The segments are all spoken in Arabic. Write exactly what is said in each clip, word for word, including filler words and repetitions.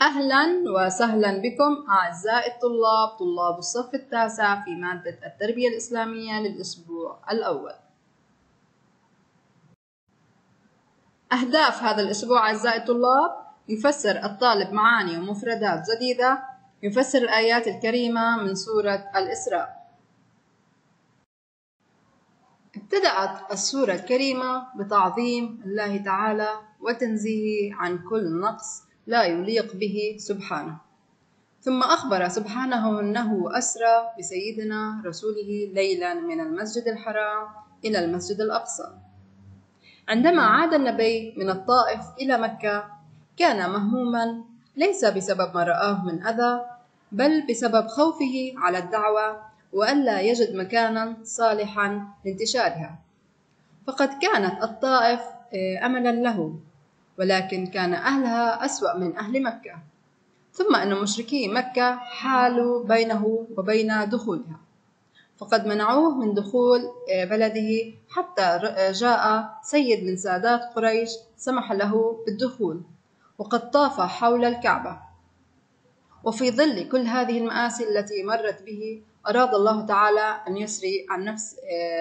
أهلا وسهلا بكم أعزائي الطلاب طلاب الصف التاسع في مادة التربية الإسلامية للأسبوع الأول. أهداف هذا الأسبوع أعزائي الطلاب: يفسر الطالب معاني ومفردات جديدة، يفسر الآيات الكريمة من سورة الإسراء. ابتدأت السورة الكريمة بتعظيم الله تعالى وتنزيهه عن كل نقص لا يليق به سبحانه، ثم أخبر سبحانه أنه أسرى بسيدنا رسوله ليلا من المسجد الحرام إلى المسجد الأقصى. عندما عاد النبي من الطائف إلى مكة كان مهموما ليس بسبب ما رآه من أذى، بل بسبب خوفه على الدعوة وألا يجد مكانا صالحا لانتشارها، فقد كانت الطائف أملا له، ولكن كان أهلها أسوأ من أهل مكة، ثم أن مشركي مكة حالوا بينه وبين دخولها، فقد منعوه من دخول بلده حتى جاء سيد من سادات قريش سمح له بالدخول، وقد طاف حول الكعبة. وفي ظل كل هذه المآسي التي مرت به أراد الله تعالى أن يسري عن نفس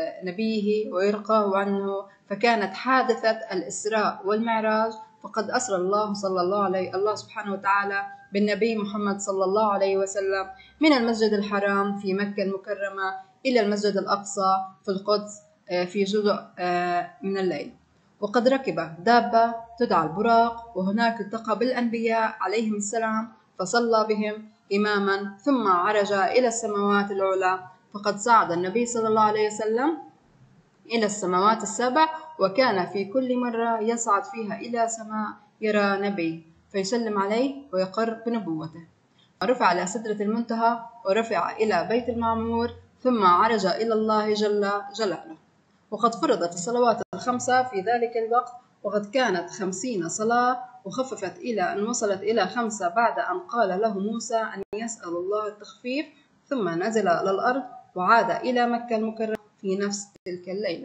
نبيه ويرقاه عنه، فكانت حادثة الإسراء والمعراج، فقد أسرى الله صلى الله عليه الله سبحانه وتعالى بالنبي محمد صلى الله عليه وسلم من المسجد الحرام في مكة المكرمة إلى المسجد الأقصى في القدس في جزء من الليل، وقد ركب دابة تدعى البراق، وهناك التقى بالأنبياء عليهم السلام فصلى بهم إماما، ثم عرج إلى السماوات العلى، فقد صعد النبي صلى الله عليه وسلم إلى السماوات السبع، وكان في كل مرة يصعد فيها إلى سماء يرى نبي فيسلم عليه ويقر بنبوته، رفع إلى سدرة المنتهى ورفع إلى بيت المعمور، ثم عرج إلى الله جل جلاله. وقد فرضت الصلوات الخمسة في ذلك الوقت، وقد كانت خمسين صلاة، وخففت إلى أن وصلت إلى خمسة بعد أن قال له موسى أن يسأل الله التخفيف، ثم نزل إلى الأرض وعاد إلى مكة المكرمة في نفس تلك الليلة.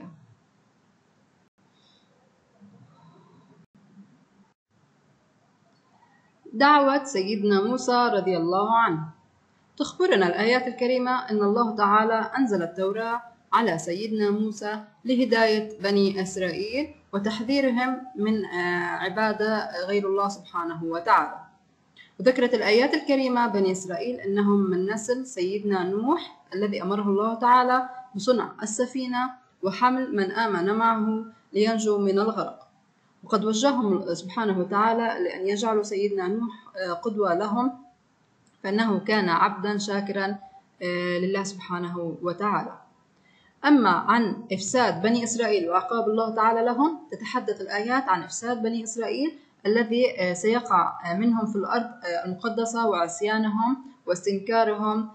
دعوة سيدنا موسى رضي الله عنه. تخبرنا الآيات الكريمة أن الله تعالى أنزل التوراة على سيدنا موسى لهداية بني إسرائيل وتحذيرهم من عبادة غير الله سبحانه وتعالى. وذكرت الآيات الكريمة بني إسرائيل أنهم من نسل سيدنا نوح الذي أمره الله تعالى بصنع السفينة وحمل من آمن معه لينجوا من الغرق، وقد وجههم سبحانه وتعالى لأن يجعلوا سيدنا نوح قدوة لهم، فإنه كان عبدا شاكرا لله سبحانه وتعالى. أما عن إفساد بني إسرائيل وعقاب الله تعالى لهم، تتحدث الآيات عن إفساد بني إسرائيل الذي سيقع منهم في الأرض المقدسة وعصيانهم واستنكارهم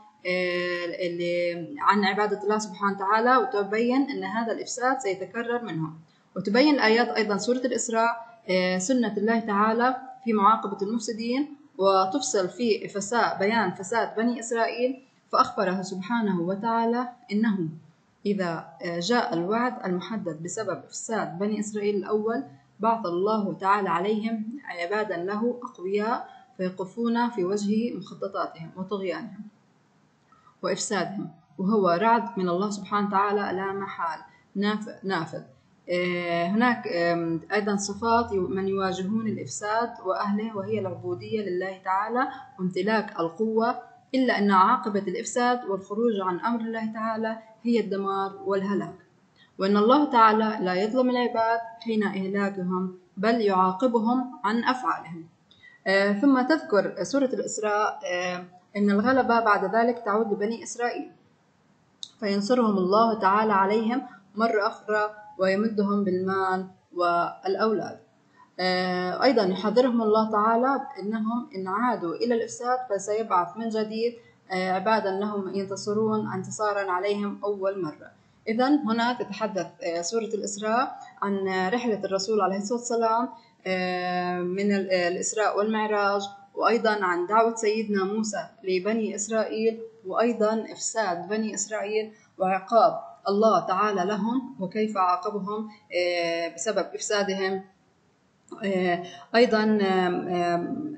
عن عبادة الله سبحانه وتعالى، وتبين أن هذا الإفساد سيتكرر منهم. وتبين الآيات أيضا سورة الإسراء سنة الله تعالى في معاقبة المفسدين، وتفصل في فساد بيان فساد بني إسرائيل، فأخبره سبحانه وتعالى إنه إذا جاء الوعد المحدد بسبب إفساد بني إسرائيل الأول بعث الله تعالى عليهم عبادا له أقوياء فيقفون في وجه مخططاتهم وطغيانهم وإفسادهم، وهو رعد من الله سبحانه وتعالى لا محال نافذ. هناك أيضا صفات من يواجهون الإفساد وأهله، وهي العبودية لله تعالى وامتلاك القوة، إلا أن عاقبة الإفساد والخروج عن أمر الله تعالى هي الدمار والهلاك، وأن الله تعالى لا يظلم العباد حين إهلاكهم بل يعاقبهم عن أفعالهم. آه ثم تذكر سورة الإسراء آه أن الغلبة بعد ذلك تعود لبني إسرائيل، فينصرهم الله تعالى عليهم مرة أخرى ويمدهم بالمال والأولاد. آه أيضا يحذرهم الله تعالى أنهم إن عادوا إلى الإفساد فسيبعث من جديد آه عبادا لهم ينتصرون انتصارا عليهم أول مرة. إذن هنا تتحدث آه سورة الإسراء عن رحلة الرسول عليه الصلاة والسلام آه من الإسراء والمعراج، وأيضا عن دعوة سيدنا موسى لبني إسرائيل، وأيضا إفساد بني إسرائيل وعقاب الله تعالى لهم وكيف عاقبهم آه بسبب إفسادهم. أيضا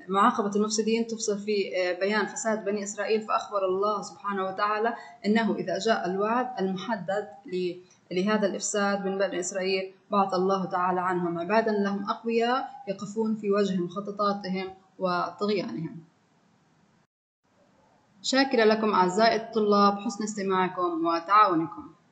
معاقبة المفسدين تفصل في بيان فساد بني إسرائيل، فأخبر الله سبحانه وتعالى أنه إذا جاء الوعد المحدد لهذا الإفساد من بني إسرائيل بعث الله تعالى عنهم عبادا لهم أقوياء يقفون في وجه مخططاتهم وطغيانهم. شاكرة لكم أعزائي الطلاب حسن استماعكم وتعاونكم.